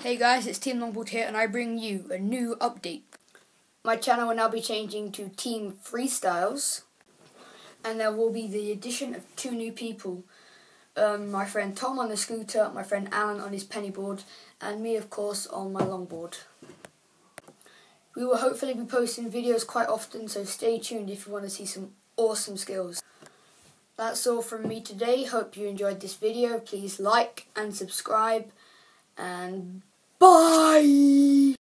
Hey guys, it's Team Longboard here and I bring you a new update. My channel will now be changing to Team Freestyles and there will be the addition of 2 new people. My friend Tom on the scooter, my friend Alan on his pennyboard and me of course on my longboard. We will hopefully be posting videos quite often, so stay tuned if you want to see some awesome skills. That's all from me today. Hope you enjoyed this video. Please like and subscribe and bye!